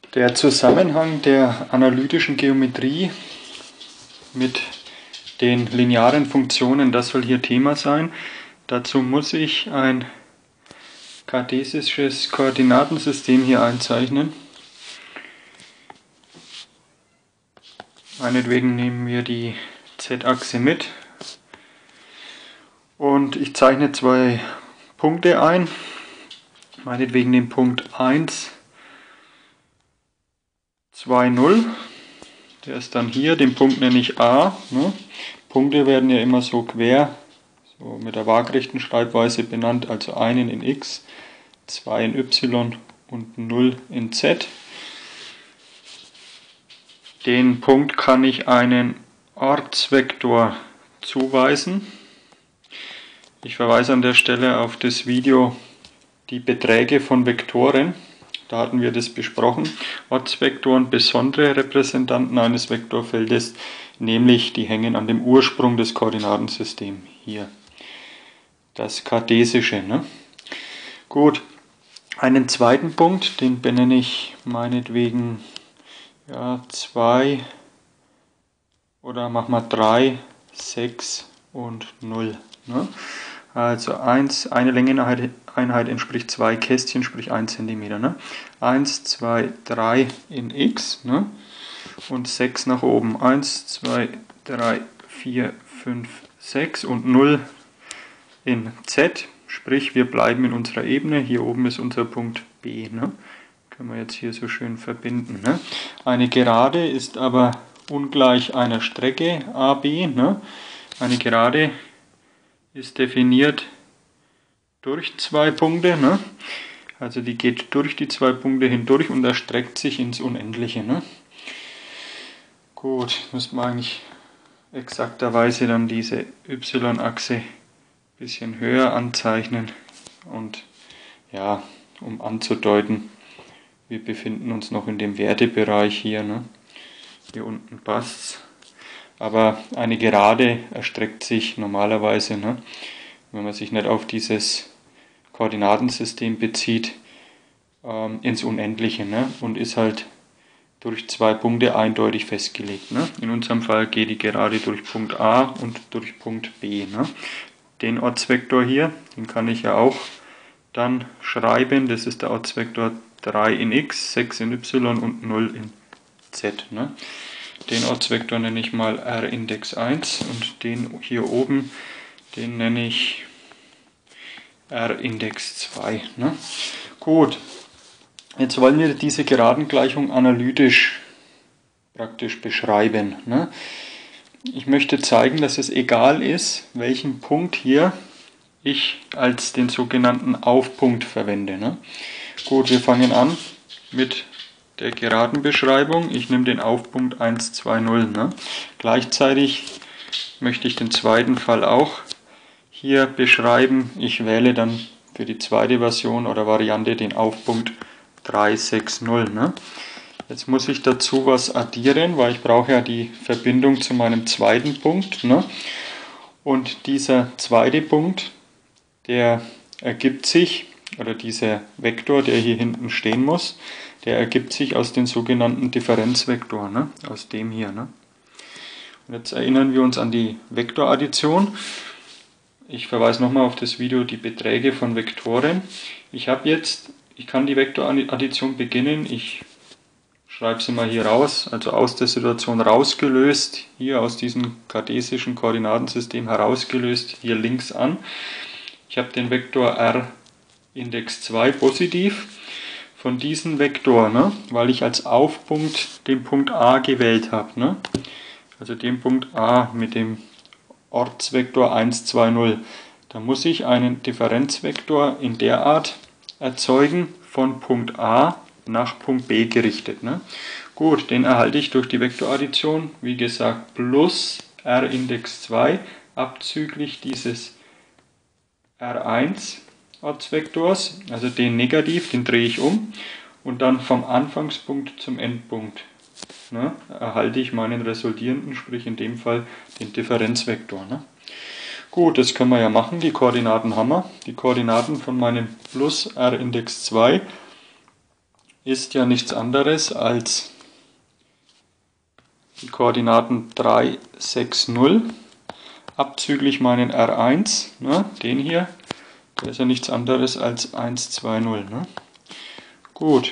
Der Zusammenhang der analytischen Geometrie mit den linearen Funktionen, das soll hier Thema sein. Dazu muss ich ein kartesisches Koordinatensystem hier einzeichnen. Meinetwegen nehmen wir die Z-Achse mit und ich zeichne zwei Punkte ein. Meinetwegen den Punkt 1, 2, 0. Der ist dann hier, den Punkt nenne ich A. Punkte werden ja immer so quer, so mit der waagrechten Schreibweise benannt, also einen in X, 2 in Y und 0 in Z. Den Punkt kann ich einen Ortsvektor zuweisen. Ich verweise an der Stelle auf das Video Die Beträge von Vektoren. Da hatten wir das besprochen. Ortsvektoren, besondere Repräsentanten eines Vektorfeldes, nämlich die hängen an dem Ursprung des Koordinatensystems hier. Das kartesische. Gut, einen zweiten Punkt, den benenne ich meinetwegen 2 oder machen wir 3, 6 und 0. Also eine Längeneinheit entspricht 2 Kästchen, sprich 1 cm. 1, 2, 3 in X und 6 nach oben. 1, 2, 3, 4, 5, 6 und 0 in Z, sprich wir bleiben in unserer Ebene. Hier oben ist unser Punkt B. Können wir jetzt hier so schön verbinden. Eine Gerade ist aber ungleich einer Strecke AB. Eine Gerade ist definiert durch zwei Punkte. Also die geht durch die zwei Punkte hindurch und erstreckt sich ins Unendliche. Gut, müssen wir eigentlich exakterweise dann diese Y-Achse ein bisschen höher anzeichnen. Und ja, um anzudeuten, wir befinden uns noch in dem Wertebereich hier. Hier unten passt's. Aber eine Gerade erstreckt sich normalerweise, wenn man sich nicht auf dieses Koordinatensystem bezieht, ins Unendliche und ist halt durch zwei Punkte eindeutig festgelegt. In unserem Fall geht die Gerade durch Punkt A und durch Punkt B. Den Ortsvektor hier, den kann ich ja auch dann schreiben. Das ist der Ortsvektor 3 in X, 6 in Y und 0 in Z. Den Ortsvektor nenne ich mal R-Index 1 und den hier oben, den nenne ich R-Index 2. Gut, jetzt wollen wir diese Geradengleichung analytisch praktisch beschreiben. Ich möchte zeigen, dass es egal ist, welchen Punkt hier ich als den sogenannten Aufpunkt verwende. Gut, wir fangen an mit der Geradenbeschreibung. Ich nehme den Aufpunkt 1, 2, 0. Gleichzeitig möchte ich den zweiten Fall auch hier beschreiben. Ich wähle dann für die zweite Version oder Variante den Aufpunkt 3, 6, 0. Jetzt muss ich dazu was addieren, weil ich brauche ja die Verbindung zu meinem zweiten Punkt. Und dieser zweite Punkt, der ergibt sich, oder dieser Vektor, der hier hinten stehen muss, der ergibt sich aus den sogenannten Differenzvektoren, aus dem hier. Und jetzt erinnern wir uns an die Vektoraddition. Ich verweise nochmal auf das Video Die Beträge von Vektoren. Ich kann die Vektoraddition beginnen. Ich schreibe sie mal hier raus, also aus der Situation rausgelöst, hier aus diesem kartesischen Koordinatensystem herausgelöst, hier links an. Ich habe den Vektor R-Index 2 positiv. Von diesem Vektor, weil ich als Aufpunkt den Punkt A gewählt habe, also den Punkt A mit dem Ortsvektor 1, 2, 0, da muss ich einen Differenzvektor in der Art erzeugen, von Punkt A nach Punkt B gerichtet. Gut, den erhalte ich durch die Vektoraddition, wie gesagt, plus R-Index 2 abzüglich dieses R1 Ortsvektors, also den negativ, den drehe ich um und dann vom Anfangspunkt zum Endpunkt erhalte ich meinen resultierenden, sprich in dem Fall den Differenzvektor. Gut, das können wir ja machen, die Koordinaten haben wir. Die Koordinaten von meinem plus R-Index 2 ist ja nichts anderes als die Koordinaten 3, 6, 0, abzüglich meinen R1, ne, den hier, der ist ja nichts anderes als 1, 2, 0. Ne? Gut,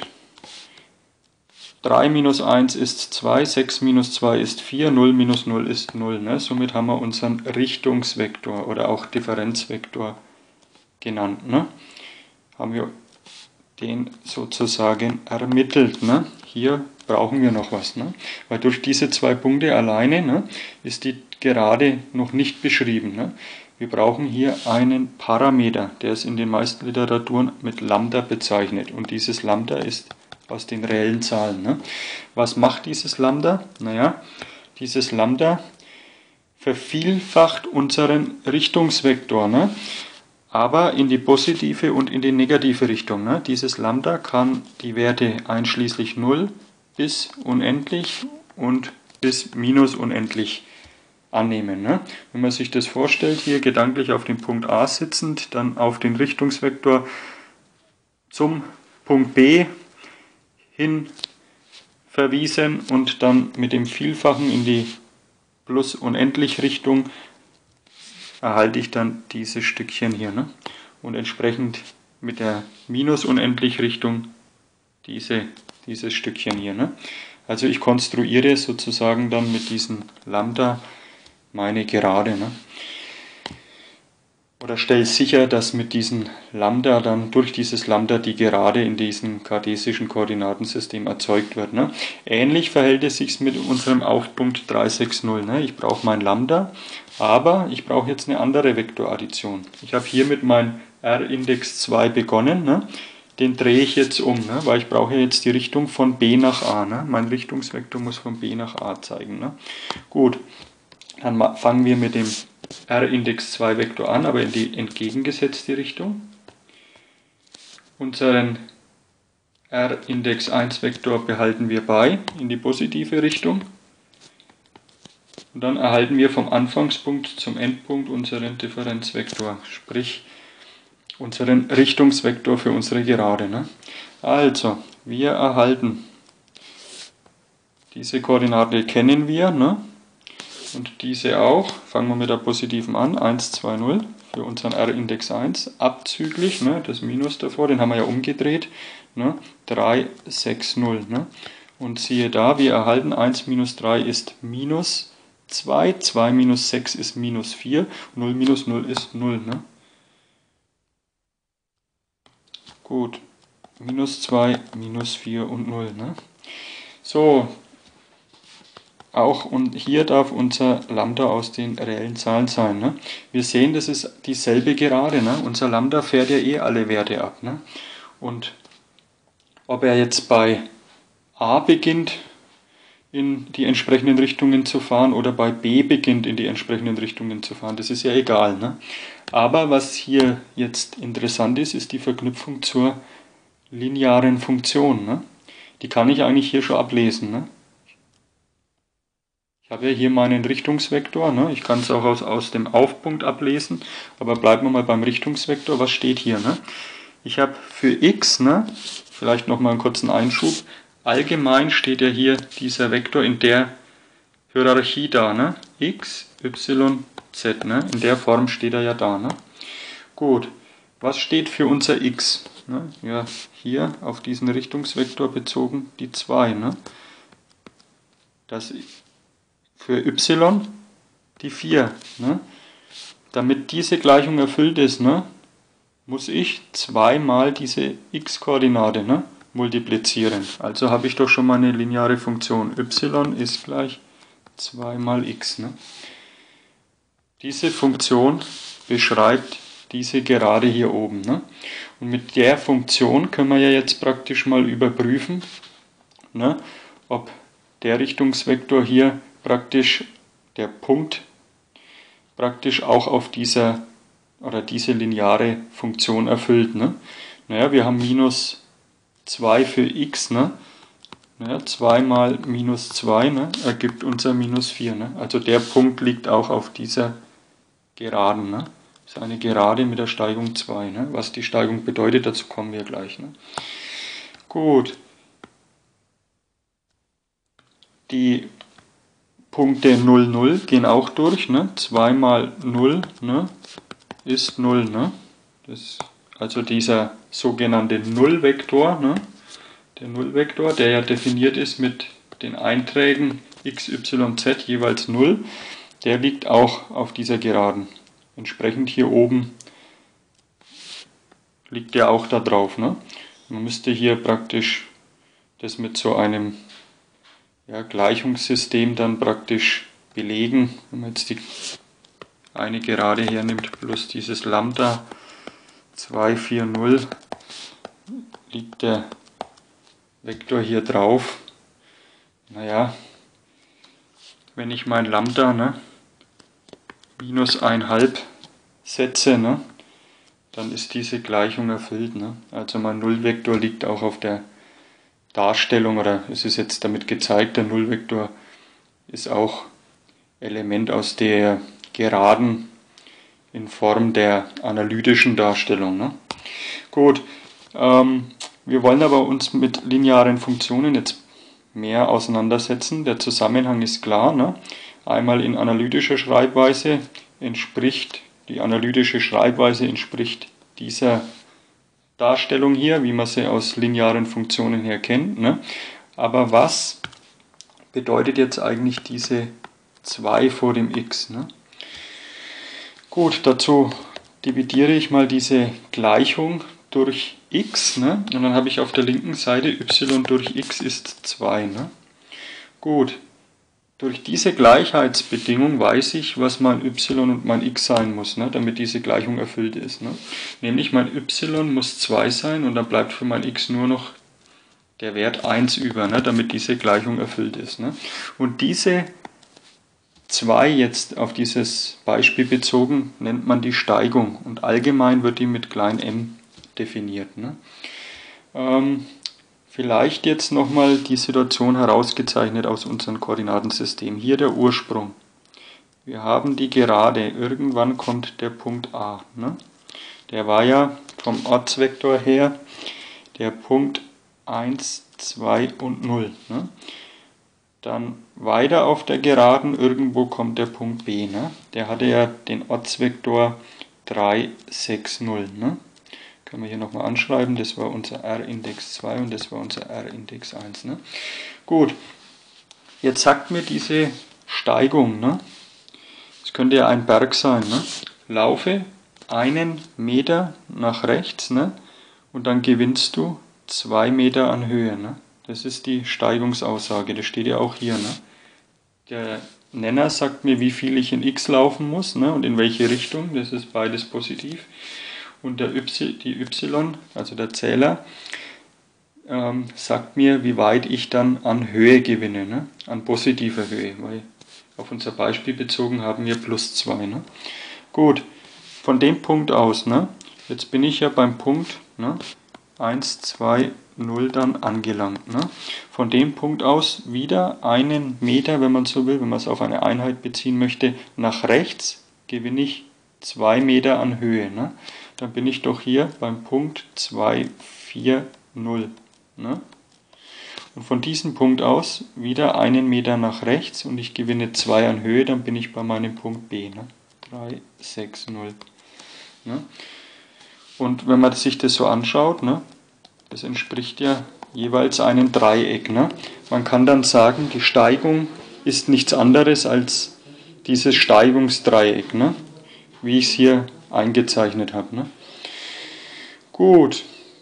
3 minus 1 ist 2, 6 minus 2 ist 4, 0 minus 0 ist 0. Ne? Somit haben wir unseren Richtungsvektor oder auch Differenzvektor genannt. Ne? Haben wir den sozusagen ermittelt. Ne? Hier brauchen wir noch was. Ne? Weil durch diese zwei Punkte alleine, ne, ist die Gerade noch nicht beschrieben. Ne? Wir brauchen hier einen Parameter, der ist in den meisten Literaturen mit Lambda bezeichnet. Und dieses Lambda ist aus den reellen Zahlen. Ne? Was macht dieses Lambda? Naja, dieses Lambda vervielfacht unseren Richtungsvektor, ne? Aber in die positive und in die negative Richtung. Ne? Dieses Lambda kann die Werte einschließlich 0 bis unendlich und bis minus unendlich annehmen. Ne? Wenn man sich das vorstellt, hier gedanklich auf dem Punkt A sitzend, dann auf den Richtungsvektor zum Punkt B hin verwiesen und dann mit dem Vielfachen in die plus unendlich Richtung erhalte ich dann dieses Stückchen hier. Ne? Und entsprechend mit der minus unendlich Richtung dieses Stückchen hier. Ne? Also ich konstruiere sozusagen dann mit diesem Lambda meine Gerade. Ne? Oder stelle sicher, dass mit diesem Lambda dann durch dieses Lambda die Gerade in diesem kartesischen Koordinatensystem erzeugt wird. Ne? Ähnlich verhält es sich mit unserem Aufpunkt 360. Ne? Ich brauche mein Lambda, aber ich brauche jetzt eine andere Vektoraddition. Ich habe hier mit meinem R-Index 2 begonnen. Ne? Den drehe ich jetzt um, ne? Weil ich brauche jetzt die Richtung von B nach A. Ne? Mein Richtungsvektor muss von B nach A zeigen. Ne? Gut, dann fangen wir mit dem R-Index 2 Vektor an, aber in die entgegengesetzte Richtung. Unseren R-Index 1 Vektor behalten wir bei, in die positive Richtung. Und dann erhalten wir vom Anfangspunkt zum Endpunkt unseren Differenzvektor, sprich unseren Richtungsvektor für unsere Gerade. Ne? Also, wir erhalten diese Koordinate kennen wir, ne? Und diese auch, fangen wir mit der positiven an, 1, 2, 0 für unseren R-Index 1, abzüglich, ne, das Minus davor, den haben wir ja umgedreht, ne, 3, 6, 0. Ne. Und siehe da, wir erhalten 1 minus 3 ist minus 2, 2 minus 6 ist minus 4, 0 minus 0 ist 0. Ne. Gut, minus 2, minus 4 und 0. Ne. So, auch und hier darf unser Lambda aus den reellen Zahlen sein. Ne? Wir sehen, das ist dieselbe Gerade. Ne? Unser Lambda fährt ja eh alle Werte ab. Ne? Und ob er jetzt bei A beginnt, in die entsprechenden Richtungen zu fahren oder bei B beginnt, in die entsprechenden Richtungen zu fahren, das ist ja egal. Ne? Aber was hier jetzt interessant ist, ist die Verknüpfung zur linearen Funktion. Ne? Die kann ich eigentlich hier schon ablesen. Ne? Ich habe ja hier meinen Richtungsvektor, ne? Ich kann es auch aus dem Aufpunkt ablesen, aber bleiben wir mal beim Richtungsvektor. Was steht hier? Ne? Ich habe für x, ne? Vielleicht nochmal einen kurzen Einschub, allgemein steht ja hier dieser Vektor in der Hierarchie da, ne? x, y, z, ne? In der Form steht er ja da. Ne? Gut, was steht für unser x? Ne? Ja, hier auf diesen Richtungsvektor bezogen die 2. Ne? Das für y die 4. Ne? Damit diese Gleichung erfüllt ist, ne, muss ich zweimal diese x-Koordinate, ne, multiplizieren. Also habe ich doch schon mal eine lineare Funktion. Y ist gleich 2 mal x. Ne? Diese Funktion beschreibt diese Gerade hier oben. Ne? Und mit der Funktion können wir ja jetzt praktisch mal überprüfen, ne, ob der Richtungsvektor hier praktisch der Punkt praktisch auch auf diese lineare Funktion erfüllt. Ne? Naja, wir haben minus 2 für x, ne? Naja, 2 mal minus 2, ne, ergibt unser minus 4. Ne? Also der Punkt liegt auch auf dieser Geraden. Ne? Das ist eine Gerade mit der Steigung 2. Ne? Was die Steigung bedeutet, dazu kommen wir gleich. Ne? Gut, Die Punkte 0, 0 gehen auch durch. Ne? 2 mal 0, ne, ist 0. Ne? Das, also dieser sogenannte Nullvektor, ne? Der Nullvektor, der ja definiert ist mit den Einträgen x, y, z jeweils 0, der liegt auch auf dieser Geraden. Entsprechend hier oben liegt der auch da drauf. Ne? Man müsste hier praktisch das mit so einem Gleichungssystem dann praktisch belegen. Wenn man jetzt die eine Gerade hernimmt plus dieses Lambda 240, liegt der Vektor hier drauf. Naja, wenn ich mein Lambda, ne, minus 1,5 setze, ne, dann ist diese Gleichung erfüllt. Ne? Also mein Nullvektor liegt auch auf der Darstellung, oder es ist jetzt damit gezeigt, der Nullvektor ist auch Element aus der Geraden in Form der analytischen Darstellung. Ne? Gut, wir wollen aber uns mit linearen Funktionen jetzt mehr auseinandersetzen. Der Zusammenhang ist klar. Ne? Einmal in analytischer Schreibweise entspricht die analytische Schreibweise entspricht dieser Darstellung hier, wie man sie aus linearen Funktionen her kennt. Ne? Aber was bedeutet jetzt eigentlich diese 2 vor dem x? Ne? Gut, dazu dividiere ich mal diese Gleichung durch x. Ne? Und dann habe ich auf der linken Seite y durch x ist 2. Ne? Gut. Durch diese Gleichheitsbedingung weiß ich, was mein y und mein x sein muss, ne, damit diese Gleichung erfüllt ist. Ne. Nämlich mein y muss 2 sein und dann bleibt für mein x nur noch der Wert 1 über, ne, damit diese Gleichung erfüllt ist. Ne. Und diese 2 jetzt auf dieses Beispiel bezogen nennt man die Steigung und allgemein wird die mit klein m definiert. Ne. Vielleicht jetzt nochmal die Situation herausgezeichnet aus unserem Koordinatensystem. Hier der Ursprung. Wir haben die Gerade. Irgendwann kommt der Punkt A. Ne? Der war ja vom Ortsvektor her der Punkt 1, 2 und 0. Ne? Dann weiter auf der Geraden irgendwo kommt der Punkt B. Ne? Der hatte ja den Ortsvektor 3, 6, 0. Ne? Können wir hier nochmal anschreiben, das war unser R-Index 2 und das war unser R-Index 1. Ne? Gut, jetzt sagt mir diese Steigung, ne? Das könnte ja ein Berg sein, ne? Laufe 1 Meter nach rechts, ne? Und dann gewinnst du 2 Meter an Höhe. Ne? Das ist die Steigungsaussage, das steht ja auch hier. Ne? Der Nenner sagt mir, wie viel ich in x laufen muss, ne? Und in welche Richtung, das ist beides positiv. Und die y, also der Zähler, sagt mir, wie weit ich dann an Höhe gewinne, ne? An positiver Höhe, weil auf unser Beispiel bezogen haben wir plus 2. Ne? Gut, von dem Punkt aus, ne? Jetzt bin ich ja beim Punkt, ne? 1, 2, 0 dann angelangt. Ne? Von dem Punkt aus wieder 1 Meter, wenn man so will, wenn man es auf eine Einheit beziehen möchte, nach rechts gewinne ich 2 Meter an Höhe. Ne? Dann bin ich doch hier beim Punkt 2, 4, 0. Ne? Und von diesem Punkt aus wieder 1 Meter nach rechts und ich gewinne 2 an Höhe, dann bin ich bei meinem Punkt B. Ne? 3, 6, 0. Ne? Und wenn man sich das so anschaut, ne, das entspricht ja jeweils einem Dreieck. Ne? Man kann dann sagen, die Steigung ist nichts anderes als dieses Steigungsdreieck, ne? Wie ich es hier eingezeichnet habe. Ne? Gut,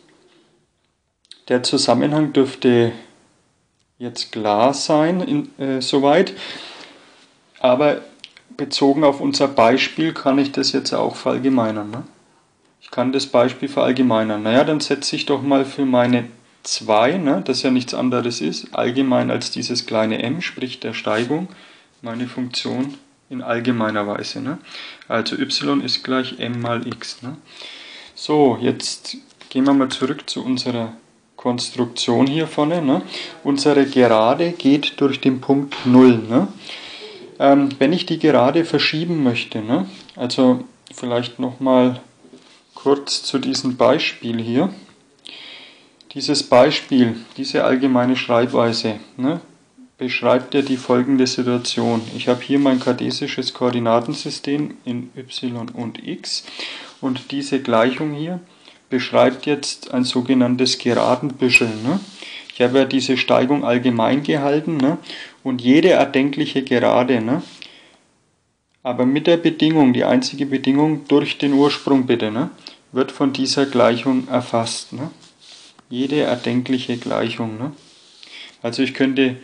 der Zusammenhang dürfte jetzt klar sein, soweit, aber bezogen auf unser Beispiel kann ich das jetzt auch verallgemeinern. Ne? Ich kann das Beispiel verallgemeinern. Naja, dann setze ich doch mal für meine 2, ne, das ja nichts anderes ist, allgemein als dieses kleine m, sprich der Steigung, meine Funktion in allgemeiner Weise. Ne? Also y ist gleich m mal x. Ne? So, jetzt gehen wir mal zurück zu unserer Konstruktion hier vorne. Ne? Unsere Gerade geht durch den Punkt 0. Ne? Wenn ich die Gerade verschieben möchte, ne? Also vielleicht nochmal kurz zu diesem Beispiel hier. Dieses Beispiel, diese allgemeine Schreibweise, ne? beschreibt ja die folgende Situation. Ich habe hier mein kartesisches Koordinatensystem in y und x und diese Gleichung hier beschreibt jetzt ein sogenanntes Geradenbüschel. Ne? Ich habe ja diese Steigung allgemein gehalten, ne? Und jede erdenkliche Gerade, ne? Aber mit der Bedingung, die einzige Bedingung, durch den Ursprung bitte, ne? Wird von dieser Gleichung erfasst. Ne? Jede erdenkliche Gleichung. Ne? Also ich könnte,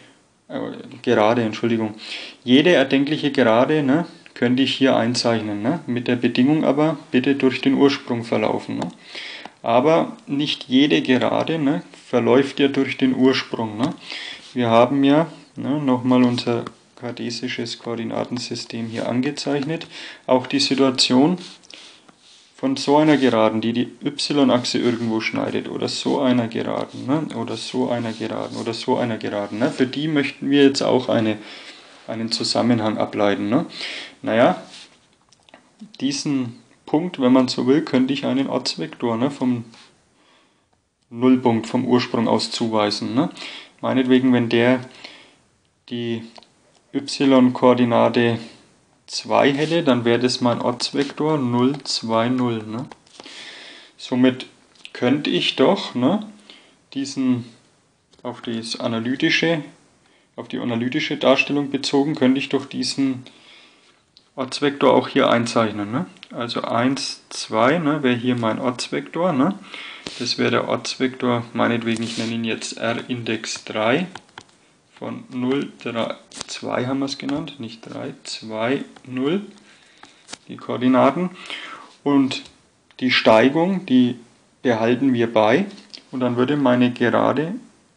jede erdenkliche Gerade, ne, könnte ich hier einzeichnen. Ne? Mit der Bedingung aber, bitte durch den Ursprung verlaufen. Ne? Aber nicht jede Gerade, ne, verläuft ja durch den Ursprung. Ne? Wir haben ja, ne, nochmal unser kartesisches Koordinatensystem hier angezeichnet, auch die Situation von so einer Geraden, die die y-Achse irgendwo schneidet, oder so einer Geraden, ne, oder so einer Geraden, oder so einer Geraden. Ne? Für die möchten wir jetzt auch einen Zusammenhang ableiten. Ne? Naja, diesen Punkt, wenn man so will, könnte ich einen Ortsvektor, ne, vom Nullpunkt, vom Ursprung aus zuweisen. Ne? Meinetwegen, wenn der die y-Koordinate 2 hätte, dann wäre das mein Ortsvektor 0, 2, 0. Ne? Somit könnte ich doch, ne, diesen auf die analytische Darstellung bezogen, könnte ich doch diesen Ortsvektor auch hier einzeichnen. Ne? Also 1, 2, ne, wäre hier mein Ortsvektor. Ne? Das wäre der Ortsvektor, meinetwegen, ich nenne ihn jetzt R-Index 3 von 0, 3, 2 haben wir es genannt, nicht 3, 2, 0, die Koordinaten. Und die Steigung, die behalten wir bei. Und dann würde meine Gerade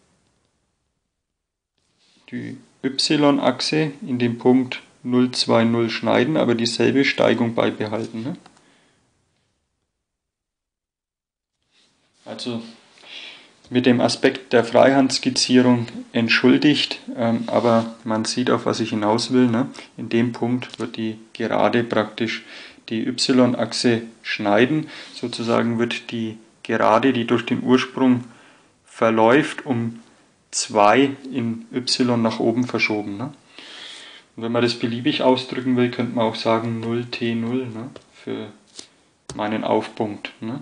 die y-Achse in dem Punkt 0, 2, 0 schneiden, aber dieselbe Steigung beibehalten. Ne? Also mit dem Aspekt der Freihandskizzierung entschuldigt, aber man sieht, auf was ich hinaus will. Ne? In dem Punkt wird die Gerade praktisch die y-Achse schneiden. Sozusagen wird die Gerade, die durch den Ursprung verläuft, um 2 in y nach oben verschoben. Ne? Und wenn man das beliebig ausdrücken will, könnte man auch sagen 0t0, ne? Für meinen Aufpunkt. Ne?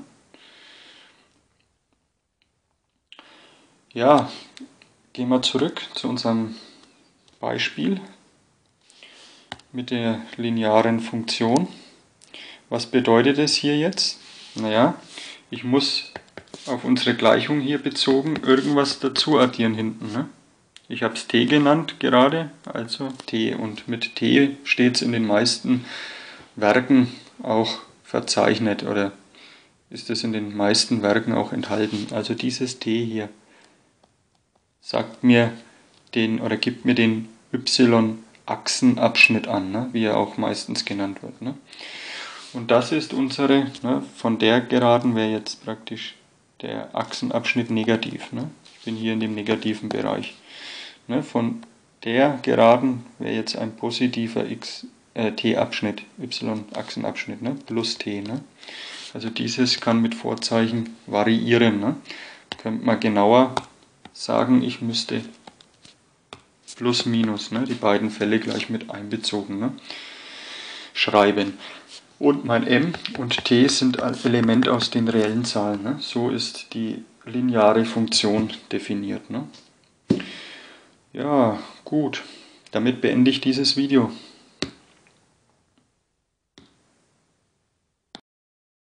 Ja, gehen wir zurück zu unserem Beispiel mit der linearen Funktion. Was bedeutet es hier jetzt? Naja, ich muss auf unsere Gleichung hier bezogen irgendwas dazu addieren hinten. Ne? Ich habe es t genannt gerade, also t. Und mit t steht es in den meisten Werken auch verzeichnet oder ist es in den meisten Werken auch enthalten. Also dieses t hier sagt mir gibt mir den y-Achsenabschnitt an, ne? Wie er auch meistens genannt wird. Ne? Und das ist unsere, ne, von der Geraden wäre jetzt praktisch der Achsenabschnitt negativ. Ne? Ich bin hier in dem negativen Bereich. Ne? Von der Geraden wäre jetzt ein positiver t-Abschnitt, y-Achsenabschnitt, ne? Plus t. Ne? Also dieses kann mit Vorzeichen variieren. Ne? Könnte man genauer sagen, ich müsste plus minus, ne, die beiden Fälle gleich mit einbezogen, ne, schreiben. Und mein m und t sind ein Element aus den reellen Zahlen. Ne? So ist die lineare Funktion definiert. Ne? Ja, gut. Damit beende ich dieses Video.